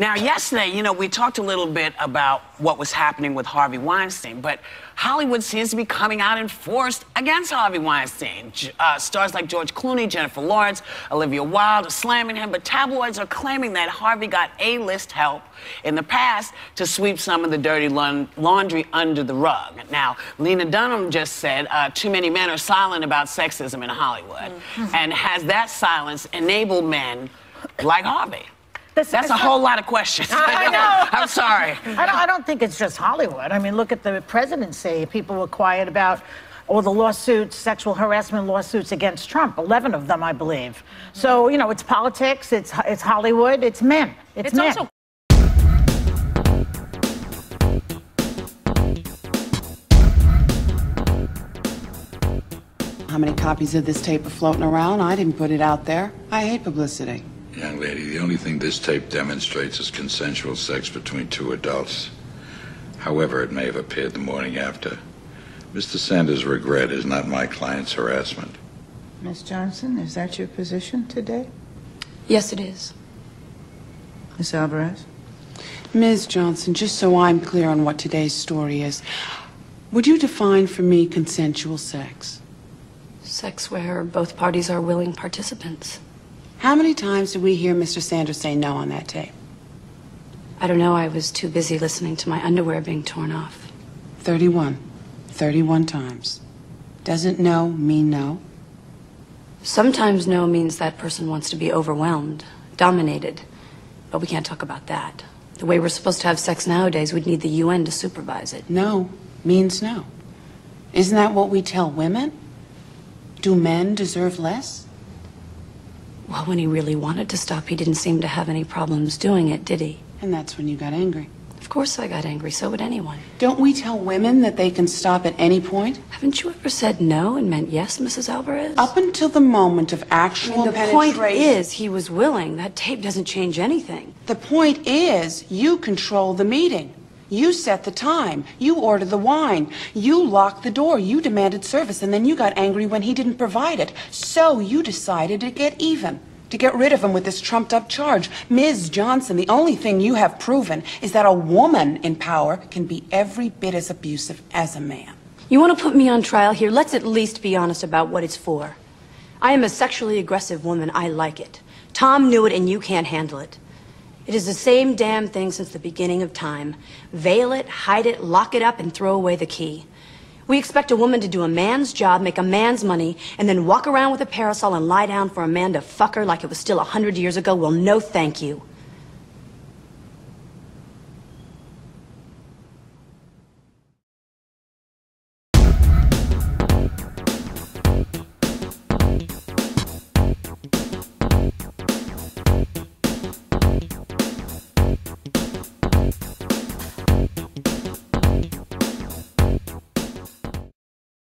Now, yesterday, we talked a little bit about what was happening with Harvey Weinstein, but Hollywood seems to be coming out in force against Harvey Weinstein. Stars like George Clooney, Jennifer Lawrence, Olivia Wilde are slamming him, but tabloids are claiming that Harvey got A-list help in the past to sweep some of the dirty laundry under the rug. Now, Lena Dunham just said too many men are silent about sexism in Hollywood. And has that silence enabled men like Harvey? That's a whole lot of questions. I know. I'm sorry. I don't think it's just Hollywood. I mean, look at the presidency. People were quiet about all the lawsuits, sexual harassment lawsuits against Trump, 11 of them, I believe. So, it's politics, it's Hollywood, it's men. It's men. Also how many copies of this tape are floating around? I didn't put it out there. I hate publicity. Young lady, the only thing this tape demonstrates is consensual sex between two adults. However it may have appeared the morning after. Mr. Sanders' regret is not my client's harassment. Ms. Johnson, is that your position today? Yes, it is. Ms. Alvarez? Ms. Johnson, just so I'm clear on what today's story is, would you define for me consensual sex? Sex where both parties are willing participants. How many times did we hear Mr. Sanders say no on that tape? I don't know. I was too busy listening to my underwear being torn off. 31. 31 times. Doesn't no mean no? Sometimes no means that person wants to be overwhelmed, dominated. But we can't talk about that. The way we're supposed to have sex nowadays, we'd need the UN to supervise it. No means no. Isn't that what we tell women? Do men deserve less? Well, when he really wanted to stop, he didn't seem to have any problems doing it, did he? And that's when you got angry. Of course I got angry. So would anyone. Don't we tell women that they can stop at any point? Haven't you ever said no and meant yes, Mrs. Alvarez? Up until the moment of actual penetration. The point is, he was willing. That tape doesn't change anything. The point is, you control the meeting. You set the time. You order the wine. You locked the door. You demanded service, and then you got angry when he didn't provide it. So you decided to get even, to get rid of him with this trumped-up charge. Ms. Johnson, the only thing you have proven is that a woman in power can be every bit as abusive as a man. You want to put me on trial here? Let's at least be honest about what it's for. I am a sexually aggressive woman. I like it. Tom knew it, and you can't handle it. It is the same damn thing since the beginning of time. Veil it, hide it, lock it up, and throw away the key. We expect a woman to do a man's job, make a man's money, and then walk around with a parasol and lie down for a man to fuck her like it was still 100 years ago. Well, no thank you.